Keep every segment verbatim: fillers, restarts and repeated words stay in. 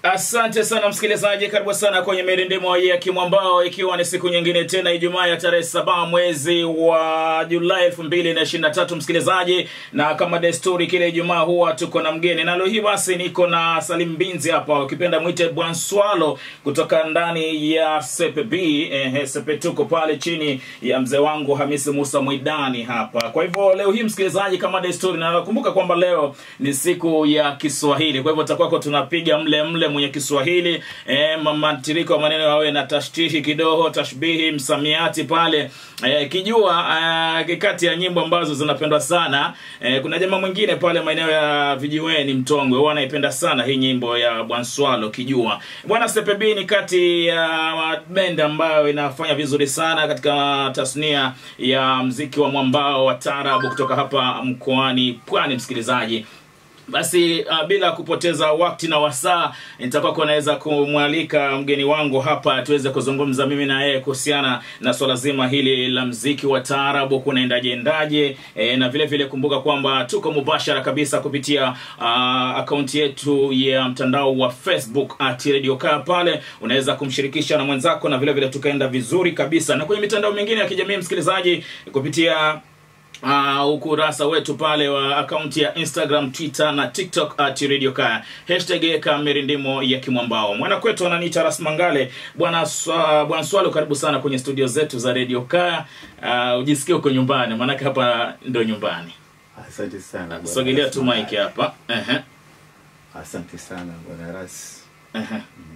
Asante sana msikilizaji, karibu sana kwenye mirindimo ya Kimwambao, ikiwa ni siku nyingine tena, Ijumaa ya tarehe saba mwezi wa Julai elfu mbili na ishirini na tatu msikilizaji, na kama desturi kile Ijumaa huwa tuko na mgeni, na leo hii basi niko na Salim Binzi hapa, ukipenda mwite BwanSalo, kutoka ndani ya S P B, eh S P tuko pale chini ya mzee wangu Hamisi Musa Mwidani hapa. Kwa hivyo leo hii msikilizaji, kama desturi, na nakumbuka kwamba leo ni siku ya Kiswahili, kwa hivyo tutakuwa tunapiga mle mle mwenye Kiswahili, eh mamantiriko wa maneno yawe na tashtihi kidogo, tashbihi, msamiati pale, eh, kijua eh, kati ya nyimbo ambazo zinapendwa sana. Eh, kuna jamaa mwingine pale maeneo ya Vijiweni Mtongwe, huwa anaipenda sana hii nyimbo ya BwanSalo kijua. Bwana S P B ni kati ya uh, band ambayo inafanya vizuri sana katika tasnia ya mziki wa mwambao wa taarabu kutoka hapa mkoani Pwani msikilizaji. Basi uh, bila kupoteza wakati na wasaa, nitakuwa kwa naweza kumwalika mgeni wangu hapa tuweze kuzungumza mimi na yeye kuhusiana na swala zima hili la mziki wa taarabu kunaendaje endaje. E, na vile vile kumbuka kwamba tuko mubashara kabisa kupitia uh, akaunti yetu ya mtandao wa Facebook at Redio pale. Unaweza kumshirikisha na mwenzako, na vile vile tukaenda vizuri kabisa. Na kwenye mitandao mingine ya kijamii msikilizaji, kupitia Uh, ukurasa wetu pale wa akaunti ya Instagram, Twitter na TikTok at Redio Kaya, hashtag kamirindimo ya Kimwambao. Mwana kwetu ananiita Ras Mangale. Bwana uh, BwanSalo, karibu sana kwenye studio zetu za Redio Kaya. Uh, ujisikie uko nyumbani, maana hapa ndio nyumbani. Asante sana. Sogelea tu mic hapa. Eh uh -huh. Asante sana Bwana Ras. Eh uh -huh. mm.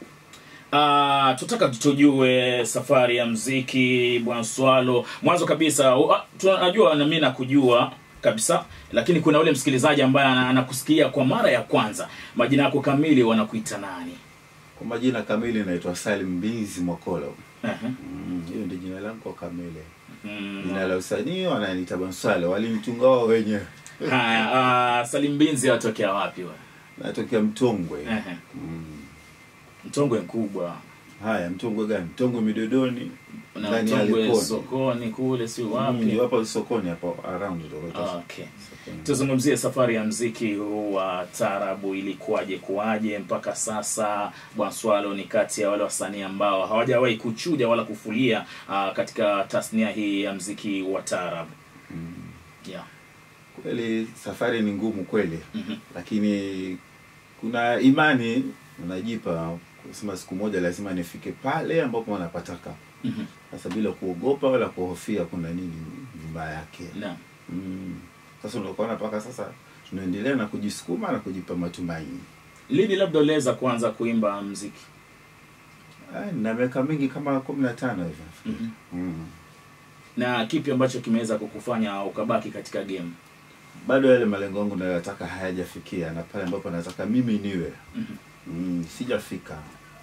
Uh, tutaka tujue safari ya mziki BwanSalo. Mwanzo kabisa, uh, tunajua na mimi nakujua kabisa, lakini kuna ule msikilizaji ambaye anakusikia kwa mara ya kwanza. Majina yako kamili wanakuita nani? Kwa majina kamili naitwa Salim Binzi Mwakolo. Uh -huh. Mm, hiyo ndio jina langu kamili. Mm. Jina la usanii wananiita BwanSalo, walinitunga wao wenyewe. Haya, uh, Salim Binzi atokea wapi wewe? Natokea Mtongwe. Uh -huh. Mm. Mtongwe mkubwa. Haya, Mtongwe gani? Mtongwe Midodoni, ndani ya Likoni. Sokoni kule si wapi? Ndio hapo sokoni hapo around ndio. Okay. Tuzungumzie safari ya mziki wa taarabu, ilikuwaje kuaje mpaka sasa. BwanSalo ni kati ya wale wasanii ambao hawajawahi kuchuja wala kufulia uh, katika tasnia hii ya mziki wa taarabu. Mm. Yeah. Kweli safari ni ngumu kweli. Mm -hmm. Lakini kuna imani unajipa kusema siku moja lazima nifike pale ambapo wanapataka. Mhm. Sasa bila kuogopa wala kuhofia kuna nini nyuma yake. Naam. Mm. Sasa unakuona paka sasa tunaendelea na kujisukuma na kujipa matumaini. Lini labda uliweza kuanza kuimba muziki? Ah, na miaka mingi kama kumi na tano hivi. Mhm. Mm. Na kipi ambacho kimeweza kukufanya ukabaki katika game? Bado yale malengo yangu nayotaka hayajafikia, na pale ambapo nataka mimi niwe. Mhm. Mm, sijafika.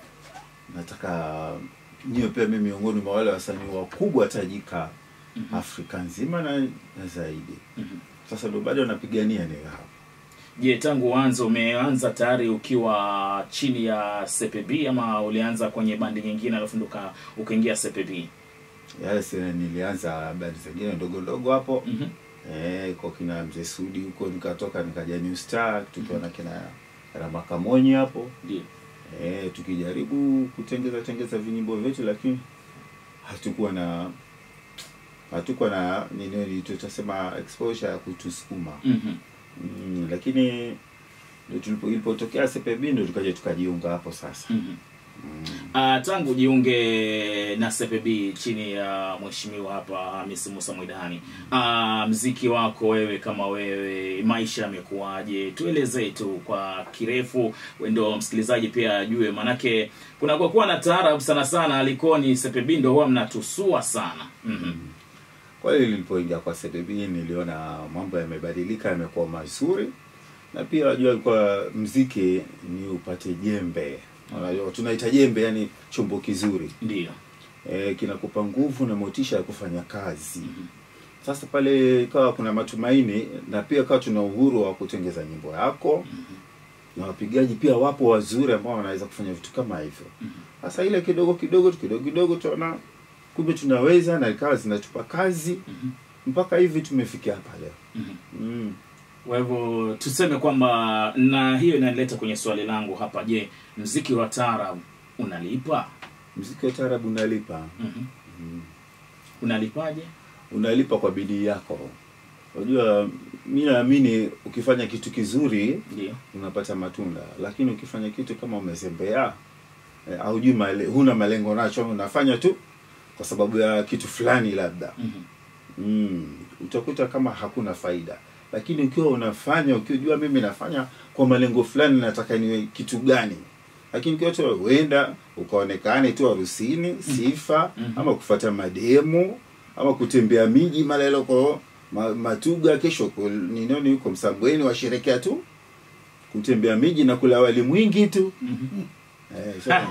Nataka niwe pia mimi miongoni mwa wale wasanii wakubwa tajika mm -hmm. Afrika nzima na, na zaidi. Mm -hmm. Sasa ndo bado napigania niwe hapo. Je, tangu uanze umeanza tayari ukiwa chini ya S P B ama ulianza kwenye bandi nyingine alafu ndo ukaingia S P B? Yes, nilianza bandi zingine ndogo ndogo hapo. Mhm. Mm eh kwa kina Mzee Sudi huko, nikatoka nikaja New Star tukiwa mm -hmm. na kina Ramakamonyi hapo. Ndio. Eh tukijaribu kutengeza tengeza vinyimbo vyetu, lakini hatukuwa na hatukuwa na nini tutasema exposure ya kutusukuma. Mhm. Mm mm, lakini ndio tulipo ilipotokea S P B ndio tukaje tukajiunga hapo sasa. Mhm. Mm Mm. Uh, tangu jiunge na S P B chini ya uh, mheshimiwa hapa Hamisi Musa Mwidani, uh, mziki wako wewe kama wewe, maisha yamekuaje? Tuelezee tu kwa kirefu, ndio msikilizaji pia ajue, manake kuna kwa kuwa na taarabu sana sana Likoni S P B ndio huwa mnatusua sana. Mhm. Mm. Kwa hiyo nilipoingia kwa S P B niliona mambo yamebadilika, yamekuwa mazuri, na pia wajua kwa mziki ni upate jembe. Unajua tunaita jembe, yani chombo kizuri. Ndio. Eh kinakupa nguvu na motisha ya kufanya kazi. Mm -hmm. Sasa pale ikawa kuna matumaini, na pia kawa tuna uhuru wa kutengeza nyimbo yako. Mm -hmm. Na wapigaji pia wapo wazuri ambao wanaweza kufanya vitu kama hivyo. Mm -hmm. Sasa ile kidogo kidogo kidogo kidogo tunaona kumbe tunaweza, na ikawa zinatupa kazi. Mm -hmm. Mpaka hivi tumefikia hapa leo. Mm -hmm. Mm. Kwa hivyo tuseme kwamba, na hiyo inanileta kwenye swali langu hapa, je, muziki wa taarab unalipa? Muziki wa taarab unalipa. Mhm. Mm. Unalipaje? Unalipa kwa bidii yako. Unajua mimi naamini ukifanya kitu kizuri ndio unapata matunda, lakini ukifanya kitu kama umezembea eh, au juma huna malengo nacho, unafanya tu kwa sababu ya kitu fulani labda. Mhm. Mm, utakuta kama hakuna faida. Lakini ukiwa unafanya ukijua mimi nafanya kwa malengo fulani, nataka niwe kitu gani. Lakini ukiwa tu uenda ukaonekane tu harusini, sifa, mm -hmm. ama kufuata mademo, ama kutembea miji malelo kwa Matuga, kesho ni nini yuko Msambweni washerekea tu kutembea miji na kula wali mwingi tu. Mm -hmm. Eh, sasa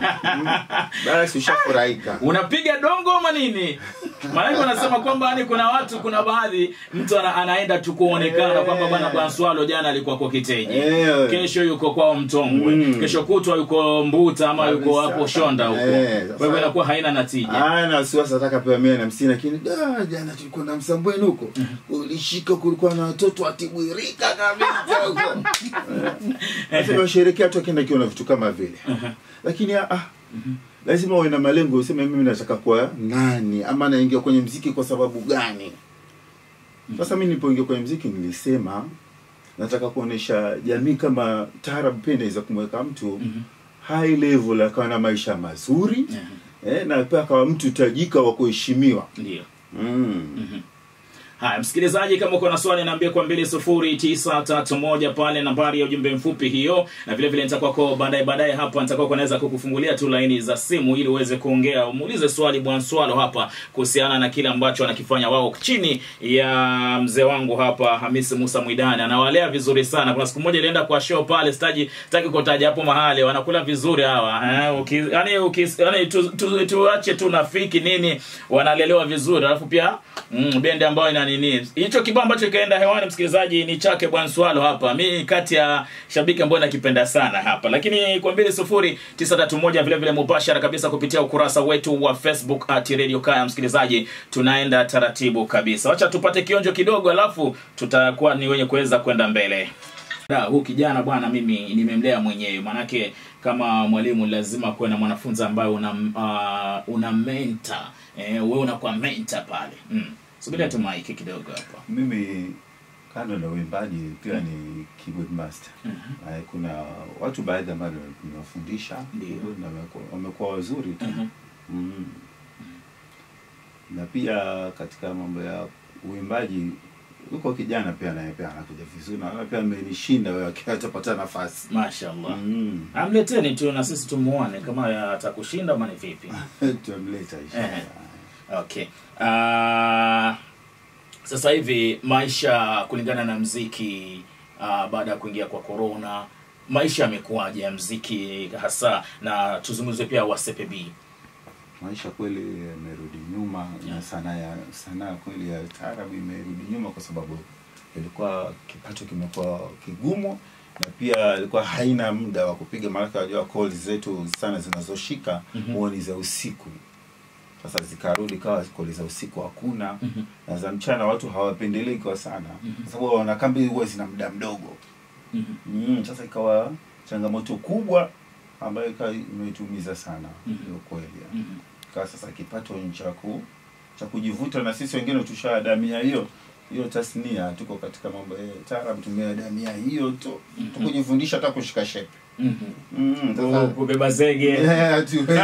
basi ushafurahika. Unapiga dongo ama nini? Maana wanasema kwamba ni kuna watu, kuna baadhi mtu ana, anaenda tu kuonekana kwamba bwana BwanSalo jana alikuwa kwa Kiteji. Eee. Kesho yuko kwa Mtongwe. Mm. Kesho kutwa yuko Mbuta ama yuko hapo Shonda huko. Kwa hivyo inakuwa haina natija. Ah, na siwasa nataka pewa mia na hamsini, lakini da jana tulikuwa na Msambweni huko. Ulishika kulikuwa na watoto atibwirika kabisa huko. Sasa washerekea tu akienda kiona vitu kama vile. Lakini ah mm -hmm. lazima uwe na malengo, useme mimi nataka kuwa nani, ama naingia kwenye muziki kwa sababu gani. Sasa mimi nilipoingia kwenye muziki nilisema nataka kuonesha jamii kama taarab pia inaweza kumweka mtu mm -hmm. high level, akawa na maisha mazuri. Mm -hmm. eh, na pia akawa mtu tajika wa kuheshimiwa. Ndio. Mm. Mm -hmm. Haya msikilizaji, kama uko na swali niambie kwa mbili sufuri tisa tatu moja pale nambari ya ujumbe mfupi hiyo, na vile vile nitakuwa kwa baadaye baadaye hapa nitakuwa naweza kukufungulia tu laini za simu ili uweze kuongea, umuulize swali BwanSalo hapa kuhusiana na kile ambacho anakifanya wao chini ya mzee wangu hapa Hamisi Musa Mwidani. Anawalea vizuri sana. Kuna siku moja ilienda kwa show pale stage, sitaki kutaja hapo mahali, wanakula vizuri hawa. Eh, uki, yani uki, yani tu, tu, tuache tu nafiki nini, wanalelewa vizuri. Alafu pia mm, bendi ambayo ina nini. Hicho kibao ambacho kaenda hewani msikilizaji ni chake BwanSalo hapa. Mimi kati ya shabiki ambao nakipenda sana hapa. Lakini kwa mbili sufuri tisa tatu moja vile vile mubashara kabisa kupitia ukurasa wetu wa Facebook at Radio Kaya msikilizaji, tunaenda taratibu kabisa. Acha tupate kionjo kidogo alafu tutakuwa ni wenye kuweza kwenda mbele. Da, huu kijana bwana mimi nimemlea mwenyewe. Manake kama mwalimu lazima kuwe na mwanafunzi ambaye una uh, una mentor. Eh, wewe unakuwa mentor pale. Mm. Subiria tu mic kidogo hapa. Mimi kando na uimbaji pia mm. ni keyboard master. Mm -hmm. Kuna watu baadhi ambao tunawafundisha keyboard na wamekuwa wazuri tu. Mm -hmm. mm -hmm. Na pia katika mambo ya uimbaji uko kijana pia naye pia anakuja vizuri, na pia amenishinda wewe akitapata nafasi. Mashaallah. Mm. Amleteni tu na sisi tumuone kama atakushinda ama ni vipi. Tumleta inshallah. Okay. Uh, sasa hivi maisha kulingana na muziki uh, baada ya kuingia kwa corona, maisha yamekuaje ya muziki hasa, na tuzungumzie pia wa C P B? Maisha kweli yamerudi nyuma. Yeah. Na sanaa ya sanaa kweli ya taarab imerudi nyuma kwa sababu ilikuwa kipato kimekuwa kigumu, na pia ilikuwa haina muda wa kupiga, maana unajua calls zetu sana zinazoshika mm -hmm. ni za usiku. Sasa zikarudi kawa call za usiku hakuna. Mm -hmm. Na za mchana watu hawapendelei kwa sana. Mm -hmm. Kwa sababu wanakambi huwa zina muda mdogo. Mm -hmm. mm, sasa ikawa changamoto kubwa ambayo imetumiza sana. Mm -hmm. kweli. Mm -hmm. Kwa sasa kipato cha ku cha kujivuta, na sisi wengine tushadamia hiyo hiyo tasnia, tuko katika mambo ya taarab tumeadamia hiyo tu. Mm -hmm. Tukujifundisha hata kushika shape. Mhm. Mm, mm, kubeba zege. Yeah, tuwezi.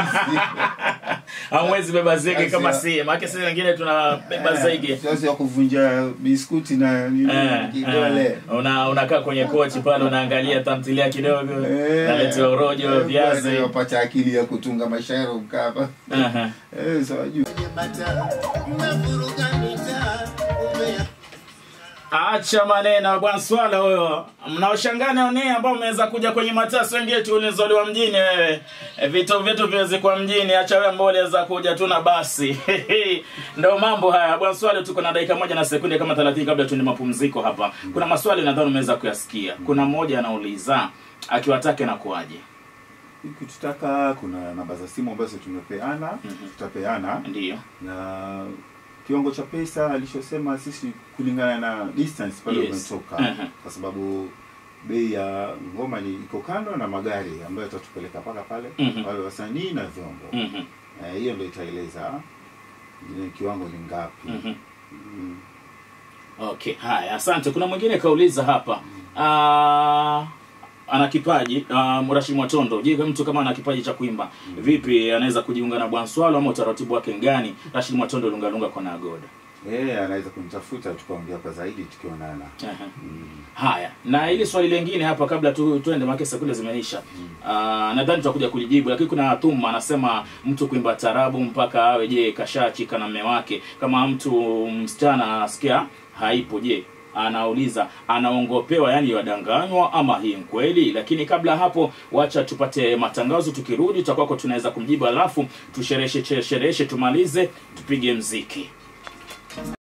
Hamwezi beba zege kama si, maana sisi wengine tunabeba zege. Sasa ya kuvunja biskuti na nini kidole. Una unakaa kwenye kochi pale unaangalia tamthilia kidogo, naleta urojo viazi, unapata akili ya kutunga mashairi ukapa. Aha. Eh, sawa juu. Acha maneno BwanSalo huyo. Mnaoshangana one ambao mmeweza kuja kwenye matasi, wengine tu ulizoliwa mjini wewe. E, vitu vitu viweze kwa mjini, acha wewe ambao unaweza kuja tu na basi. Ndio mambo haya. BwanSalo tuko na dakika moja na sekunde kama thelathini kabla tuende mapumziko hapa. Kuna maswali nadhani umeweza kuyasikia. Kuna mmoja anauliza akiwataka na kuaje. Ukitaka kuna namba za simu ambazo tumepeana, mm -hmm. tutapeana. Ndio. Na kiwango cha pesa alichosema sisi kulingana na distance pale Yes. umetoka. Uh-huh. Kwa sababu bei ya ngoma ni iko kando na magari ambayo yatatupeleka paka pale Mhm. wale wasanii na vyombo. Mhm. Eh, hiyo ndio itaeleza ile kiwango ni ngapi. Mhm. Mm. Okay, haya, asante. Kuna mwingine kauliza hapa. Ah, ana kipaji, uh, Rashid Mwatondo. Je, kama mtu kama ana kipaji cha kuimba, vipi anaweza kujiunga na BwanSalo ama utaratibu wake ngani? Rashid Mwatondo lunga lunga kwa Nagoda. Eh, anaweza kunitafuta tukaongea kwa zaidi tukionana. Uh-huh. Mm. Haya, na ili swali lingine hapa kabla tu tuende make sekunde zimeisha. Mm. Uh, nadhani tutakuja kulijibu, lakini kuna Thuma anasema mtu kuimba tarabu mpaka awe je kashachika na mume wake. Kama mtu msichana anasikia haipo, je anauliza anaongopewa, yani wadanganywa ama hii kweli? Lakini kabla hapo wacha tupate matangazo, tukirudi tutakuwa tunaweza kumjibu, alafu tushereshe shereshe tumalize tupige mziki.